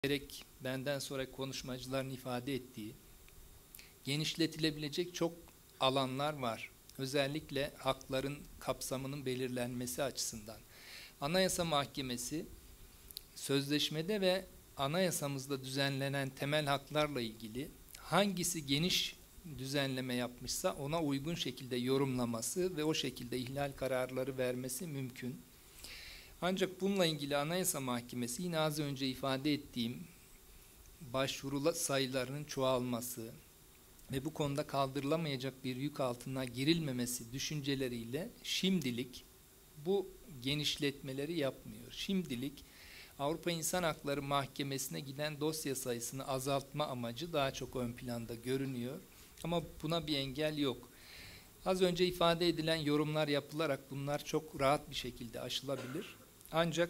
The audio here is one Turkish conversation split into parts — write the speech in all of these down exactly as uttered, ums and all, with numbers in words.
gerek benden sonra konuşmacıların ifade ettiği genişletilebilecek çok alanlar var. Özellikle hakların kapsamının belirlenmesi açısından. Anayasa Mahkemesi sözleşmede ve anayasamızda düzenlenen temel haklarla ilgili hangisi geniş düzenleme yapmışsa ona uygun şekilde yorumlaması ve o şekilde ihlal kararları vermesi mümkün. Ancak bununla ilgili Anayasa Mahkemesi yine az önce ifade ettiğim başvuru sayılarının çoğalması ve bu konuda kaldırılamayacak bir yük altına girilmemesi düşünceleriyle şimdilik bu genişletmeleri yapmıyor. Şimdilik Avrupa İnsan Hakları Mahkemesi'ne giden dosya sayısını azaltma amacı daha çok ön planda görünüyor. Ama buna bir engel yok. Az önce ifade edilen yorumlar yapılarak bunlar çok rahat bir şekilde aşılabilir. Ancak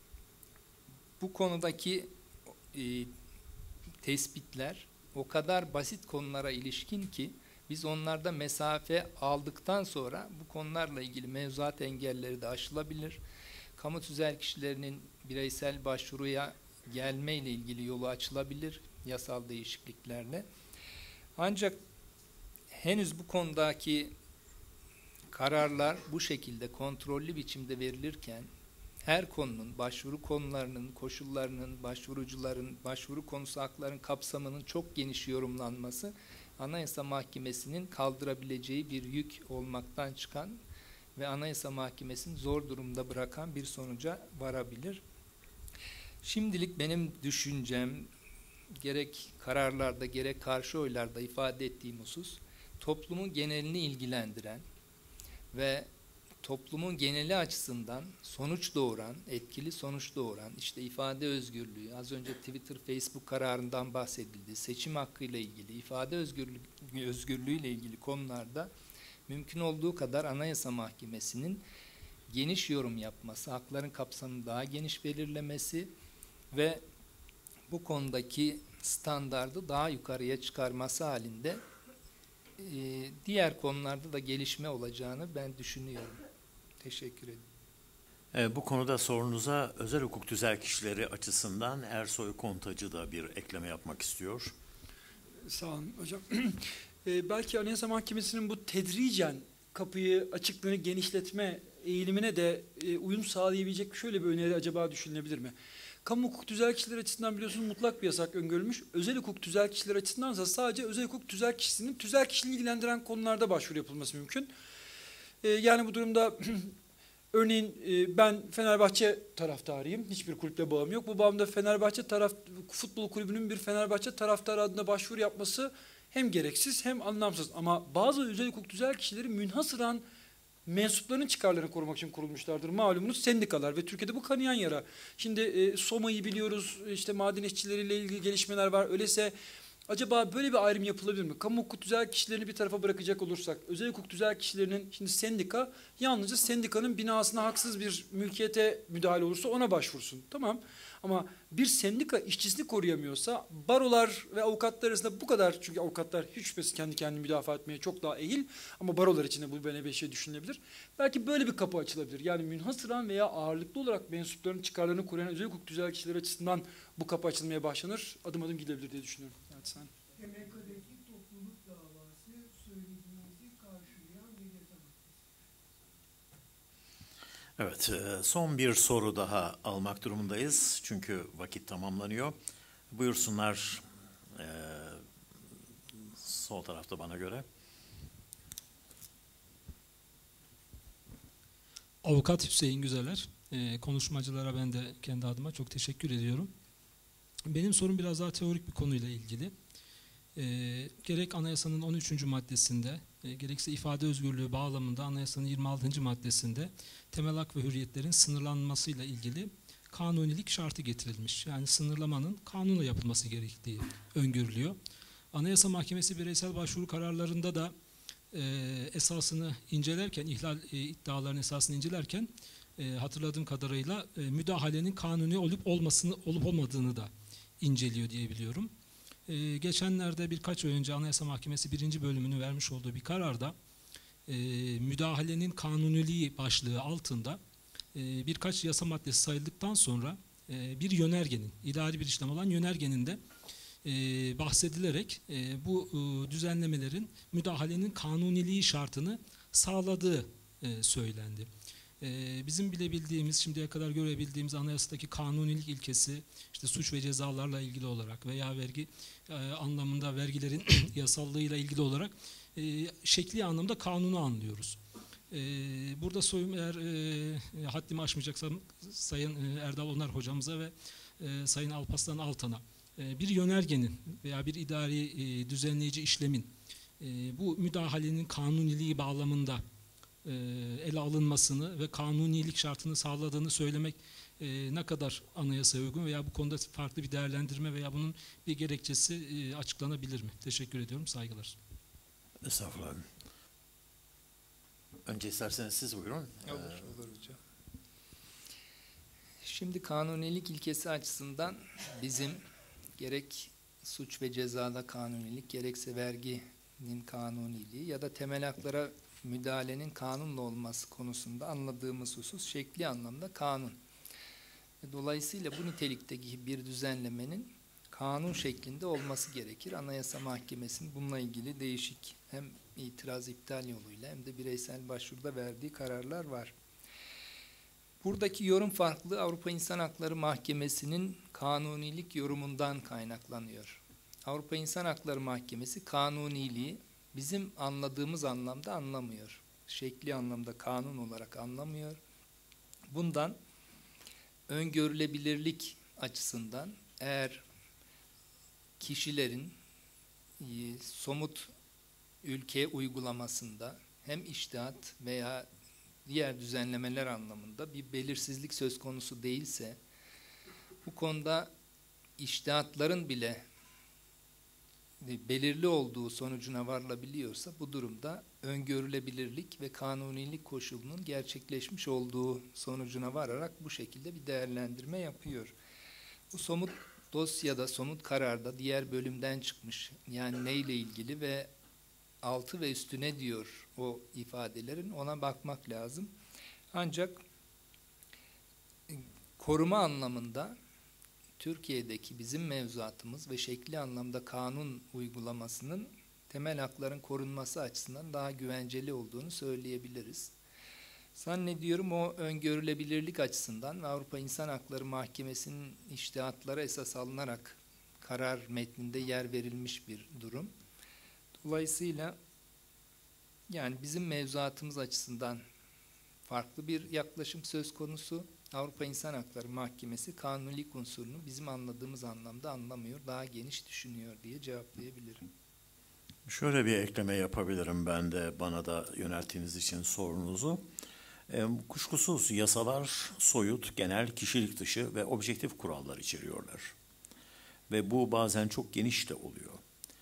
bu konudaki e, tespitler o kadar basit konulara ilişkin ki biz onlarda mesafe aldıktan sonra bu konularla ilgili mevzuat engelleri de aşılabilir. Kamu tüzel kişilerinin bireysel başvuruya gelme ile ilgili yolu açılabilir yasal değişikliklerle. Ancak henüz bu konudaki kararlar bu şekilde kontrollü biçimde verilirken her konunun, başvuru konularının, koşullarının, başvurucuların, başvuru konusu hakların kapsamının çok geniş yorumlanması Anayasa Mahkemesi'nin kaldırabileceği bir yük olmaktan çıkan ve Anayasa Mahkemesi'ni zor durumda bırakan bir sonuca varabilir. Şimdilik benim düşüncem, gerek kararlarda gerek karşı oylarda ifade ettiğim husus, toplumun genelini ilgilendiren ve toplumun geneli açısından sonuç doğuran, etkili sonuç doğuran, işte ifade özgürlüğü, az önce Twitter, Facebook kararından bahsedildi, seçim hakkıyla ilgili, ifade özgürlüğü, özgürlüğüyle ilgili konularda mümkün olduğu kadar Anayasa Mahkemesi'nin geniş yorum yapması, hakların kapsamını daha geniş belirlemesi ve bu konudaki standardı daha yukarıya çıkarması halinde e, diğer konularda da gelişme olacağını ben düşünüyorum. Teşekkür ederim. E, bu konuda sorunuza özel hukuk tüzel kişileri açısından Ersoy Kontacı da bir ekleme yapmak istiyor. Sağ olun hocam. e, belki Anayasa Mahkemesi'nin bu tedricen kapıyı, açıklığını genişletme eğilimine de e, uyum sağlayabilecek şöyle bir öneri acaba düşünülebilir mi? Kamu hukuk tüzel kişiler açısından biliyorsunuz mutlak bir yasak öngörülmüş. Özel hukuk tüzel kişiler açısındansa sadece özel hukuk tüzel kişisinin tüzel kişiliği ilgilendiren konularda başvuru yapılması mümkün. Ee, yani bu durumda örneğin e, ben Fenerbahçe taraftarıyım. Hiçbir kulüple bağım yok. Bu bağımda Fenerbahçe taraf futbol kulübünün bir Fenerbahçe taraftarı adına başvuru yapması hem gereksiz hem anlamsız. Ama bazı özel hukuk tüzel kişileri münhasıran mensuplarının çıkarlarını korumak için kurulmuşlardır. Malumunuz sendikalar ve Türkiye'de bu kanayan yara. Şimdi e, SOMA'yı biliyoruz, işte maden işçileriyle ilgili gelişmeler var. Öyleyse acaba böyle bir ayrım yapılabilir mi? Kamu hukuk tüzel kişilerini bir tarafa bırakacak olursak, özel hukuk tüzel kişilerinin, şimdi sendika, yalnızca sendikanın binasına haksız bir mülkiyete müdahale olursa ona başvursun. Tamam. Ama bir sendika işçisini koruyamıyorsa barolar ve avukatlar arasında bu kadar, çünkü avukatlar hiç şüphesiz kendi kendini müdafaa etmeye çok daha ehil ama barolar için de bu böyle bir şey düşünülebilir. Belki böyle bir kapı açılabilir. Yani münhasıran veya ağırlıklı olarak mensupların çıkarlarını koruyan özel hukuk tüzel kişiler açısından bu kapı açılmaya başlanır. Adım adım gidebilir diye düşünüyorum. Evet, sen. M K K'daki topluluk davası söylediğinizi karşılayan bir yasa maddesi. Evet, son bir soru daha almak durumundayız. Çünkü vakit tamamlanıyor. Buyursunlar, e, sol tarafta bana göre. Avukat Hüseyin Güzeler. E, konuşmacılara ben de kendi adıma çok teşekkür ediyorum. Benim sorum biraz daha teorik bir konuyla ilgili. E, gerek anayasanın on üçüncü maddesinde, e, gerekse ifade özgürlüğü bağlamında anayasanın yirmi altıncı maddesinde temel hak ve hürriyetlerin sınırlanmasıyla ilgili kanunilik şartı getirilmiş. Yani sınırlamanın kanunla yapılması gerektiği öngörülüyor. Anayasa Mahkemesi bireysel başvuru kararlarında da e, esasını incelerken, ihlal e, iddialarının esasını incelerken e, hatırladığım kadarıyla e, müdahalenin kanuni olup olmasını olup olmadığını da inceliyor diye biliyorum. Ee, geçenlerde birkaç ay önce Anayasa Mahkemesi birinci bölümünü vermiş olduğu bir kararda e, müdahalenin kanuniliği başlığı altında e, birkaç yasa maddesi sayıldıktan sonra e, bir yönergenin, idari bir işlem olan yönergenin de e, bahsedilerek e, bu e, düzenlemelerin müdahalenin kanuniliği şartını sağladığı e, söylendi. E, bizim bile bildiğimiz, şimdiye kadar görebildiğimiz anayasadaki kanunilik ilkesi, işte suç ve cezalarla ilgili olarak veya vergi e, anlamında vergilerin yasallığıyla ilgili olarak e, şekli anlamda kanunu anlıyoruz. E, burada soyum eğer e, haddimi aşmayacaksam Sayın e, Erdal Onar hocamıza ve e, Sayın Alparslan Altan'a e, bir yönergenin veya bir idari e, düzenleyici işlemin e, bu müdahalenin kanuniliği bağlamında e, ele alınmasını ve kanunilik şartını sağladığını söylemek e, ne kadar anayasaya uygun veya bu konuda farklı bir değerlendirme veya bunun bir gerekçesi e, açıklanabilir mi? Teşekkür ediyorum. Saygılar. Estağfurullah. Önce isterseniz siz buyurun. Olur, olur hocam. Şimdi kanunilik ilkesi açısından bizim gerek suç ve cezada kanunilik, gerekse verginin kanuniliği ya da temel haklara müdahalenin kanunla olması konusunda anladığımız husus şekli anlamda kanun. Dolayısıyla bu nitelikteki bir düzenlemenin kanun şeklinde olması gerekir. Anayasa Mahkemesi'nin bununla ilgili değişik hem itiraz iptal yoluyla hem de bireysel başvuruda verdiği kararlar var. Buradaki yorum farklı Avrupa İnsan Hakları Mahkemesi'nin kanunilik yorumundan kaynaklanıyor. Avrupa İnsan Hakları Mahkemesi kanuniliği bizim anladığımız anlamda anlamıyor. Şekli anlamda kanun olarak anlamıyor. Bundan öngörülebilirlik açısından eğer kişilerin e, somut ülke uygulamasında hem içtihat veya diğer düzenlemeler anlamında bir belirsizlik söz konusu değilse, bu konuda içtihatların bile belirli olduğu sonucuna varılabiliyorsa, bu durumda öngörülebilirlik ve kanunilik koşulunun gerçekleşmiş olduğu sonucuna vararak bu şekilde bir değerlendirme yapıyor. Bu somut dosyada, somut kararda diğer bölümden çıkmış, yani neyle ilgili ve altı ve üstü ne diyor o ifadelerin, ona bakmak lazım. Ancak koruma anlamında Türkiye'deki bizim mevzuatımız ve şekli anlamda kanun uygulamasının temel hakların korunması açısından daha güvenceli olduğunu söyleyebiliriz. Zannediyorum o öngörülebilirlik açısından Avrupa İnsan Hakları Mahkemesi'nin içtihatlara esas alınarak karar metninde yer verilmiş bir durum. Dolayısıyla yani bizim mevzuatımız açısından farklı bir yaklaşım söz konusu. Avrupa İnsan Hakları Mahkemesi kanunilik unsurunu bizim anladığımız anlamda anlamıyor, daha geniş düşünüyor diye cevaplayabilirim. Şöyle bir ekleme yapabilirim ben de bana da yönelttiğiniz için sorunuzu. E, kuşkusuz yasalar soyut, genel, kişilik dışı ve objektif kurallar içeriyorlar. Ve bu bazen çok geniş de oluyor.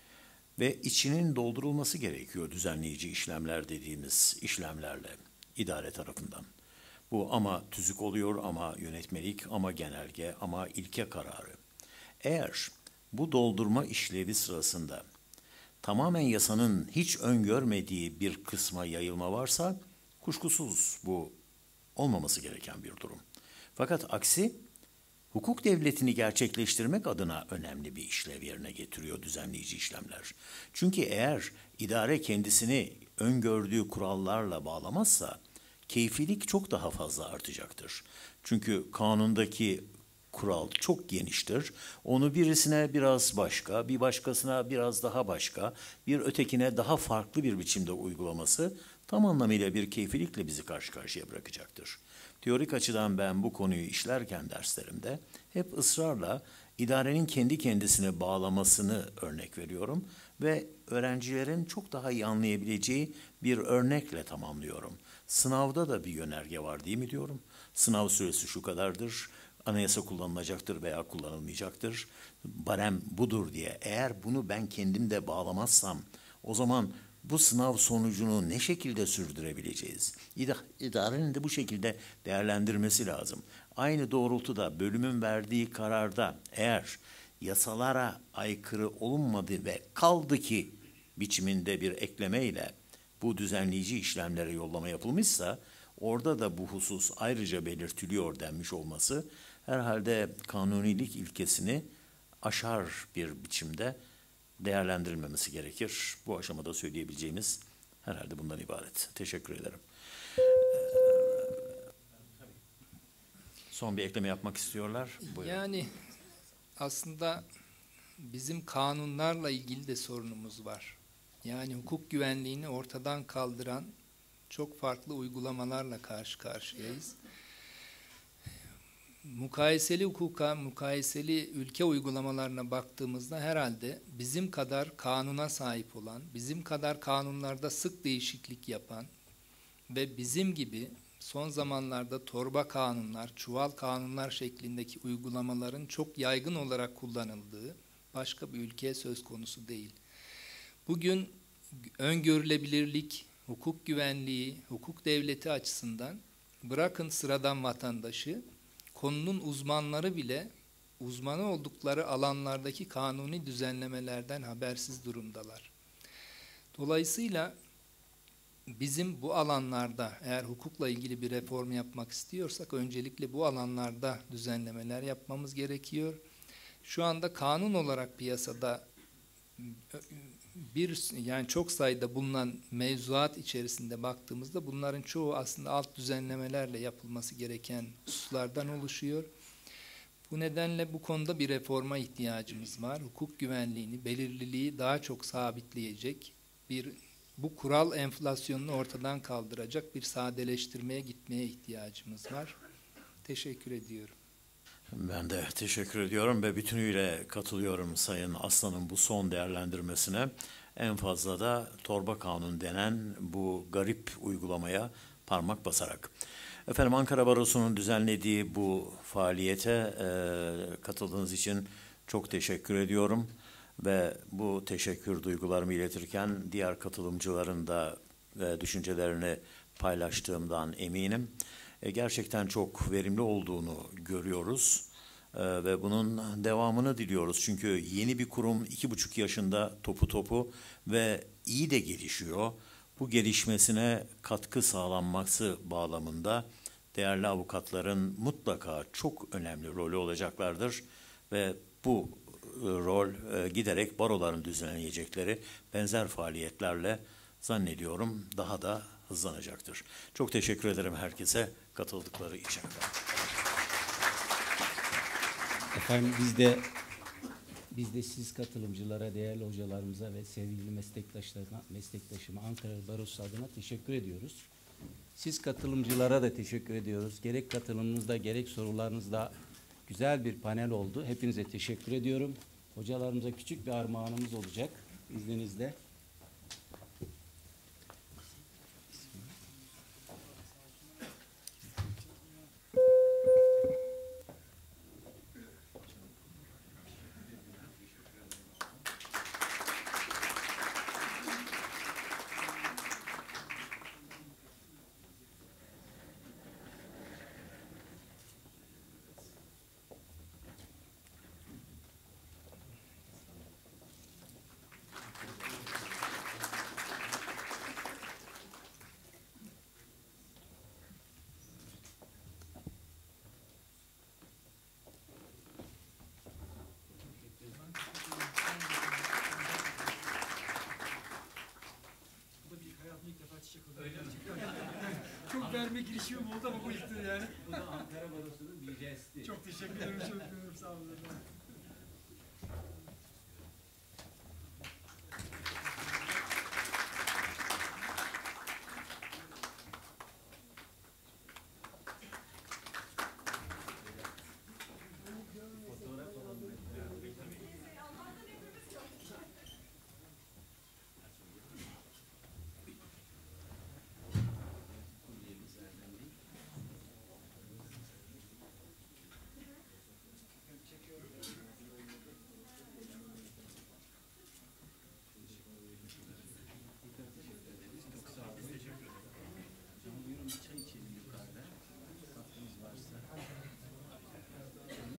Ve içinin doldurulması gerekiyor düzenleyici işlemler dediğimiz işlemlerle idare tarafından. Bu ama tüzük oluyor, ama yönetmelik, ama genelge, ama ilke kararı. Eğer bu doldurma işlevi sırasında tamamen yasanın hiç öngörmediği bir kısma yayılma varsa kuşkusuz bu olmaması gereken bir durum. Fakat aksi hukuk devletini gerçekleştirmek adına önemli bir işlev yerine getiriyor düzenleyici işlemler. Çünkü eğer idare kendisini öngördüğü kurallarla bağlamazsa keyfilik çok daha fazla artacaktır. Çünkü kanundaki kural çok geniştir. Onu birisine biraz başka, bir başkasına biraz daha başka, bir ötekine daha farklı bir biçimde uygulaması tam anlamıyla bir keyfilikle bizi karşı karşıya bırakacaktır. Teorik açıdan ben bu konuyu işlerken derslerimde hep ısrarla idarenin kendi kendisine bağlamasını örnek veriyorum ve öğrencilerin çok daha iyi anlayabileceği bir örnekle tamamlıyorum. Sınavda da bir yönerge var değil mi diyorum. Sınav süresi şu kadardır, anayasa kullanılacaktır veya kullanılmayacaktır. Barem budur diye. Eğer bunu ben kendimde bağlamazsam o zaman bu sınav sonucunu ne şekilde sürdürebileceğiz? İdarenin de bu şekilde değerlendirmesi lazım. Aynı doğrultuda bölümün verdiği kararda eğer yasalara aykırı olunmadı ve kaldı ki biçiminde bir eklemeyle bu düzenleyici işlemlere yollama yapılmışsa orada da bu husus ayrıca belirtiliyor denmiş olması herhalde kanunilik ilkesini aşar bir biçimde değerlendirilmemesi gerekir. Bu aşamada söyleyebileceğimiz herhalde bundan ibaret. Teşekkür ederim. Son bir ekleme yapmak istiyorlar. Buyurun. Yani aslında bizim kanunlarla ilgili de sorunumuz var. Yani hukuk güvenliğini ortadan kaldıran çok farklı uygulamalarla karşı karşıyayız. Mukayeseli hukuka, mukayeseli ülke uygulamalarına baktığımızda herhalde bizim kadar kanuna sahip olan, bizim kadar kanunlarda sık değişiklik yapan ve bizim gibi son zamanlarda torba kanunlar, çuval kanunlar şeklindeki uygulamaların çok yaygın olarak kullanıldığı başka bir ülke söz konusu değil. Bugün öngörülebilirlik, hukuk güvenliği, hukuk devleti açısından bırakın sıradan vatandaşı, konunun uzmanları bile uzmanı oldukları alanlardaki kanuni düzenlemelerden habersiz durumdalar. Dolayısıyla bizim bu alanlarda eğer hukukla ilgili bir reform yapmak istiyorsak öncelikle bu alanlarda düzenlemeler yapmamız gerekiyor. Şu anda kanun olarak piyasada bir yani çok sayıda bulunan mevzuat içerisinde baktığımızda bunların çoğu aslında alt düzenlemelerle yapılması gereken hususlardan oluşuyor. Bu nedenle bu konuda bir reforma ihtiyacımız var. Hukuk güvenliğini, belirliliği daha çok sabitleyecek bir bu kural enflasyonunu ortadan kaldıracak bir sadeleştirmeye gitmeye ihtiyacımız var. Teşekkür ediyorum. Ben de teşekkür ediyorum ve bütünüyle katılıyorum Sayın Aslan'ın bu son değerlendirmesine. En fazla da torba kanun denen bu garip uygulamaya parmak basarak. Efendim Ankara Barosu'nun düzenlediği bu faaliyete e, katıldığınız için çok teşekkür ediyorum. Ve bu teşekkür duygularımı iletirken diğer katılımcıların da e, düşüncelerini paylaştığımdan eminim. E, gerçekten çok verimli olduğunu görüyoruz e, ve bunun devamını diliyoruz. Çünkü yeni bir kurum iki buçuk yaşında topu topu ve iyi de gelişiyor. Bu gelişmesine katkı sağlanması bağlamında değerli avukatların mutlaka çok önemli rolü olacaklardır ve bu rol e, giderek baroların düzenleyecekleri benzer faaliyetlerle zannediyorum daha da hızlanacaktır. Çok teşekkür ederim herkese katıldıkları için. Efendim biz de biz de siz katılımcılara, değerli hocalarımıza ve sevgili meslektaşlarına, meslektaşıma Ankara Barosu adına teşekkür ediyoruz. Siz katılımcılara da teşekkür ediyoruz. Gerek katılımınızda gerek sorularınızda güzel bir panel oldu. Hepinize teşekkür ediyorum. Hocalarımıza küçük bir armağanımız olacak izninizle. Çok verme girişimim oldu ama bu ilktir yani. Bu da Ankara Barosu'nun bir jesti. Çok teşekkür ederim, çok ederim. Sağ olun.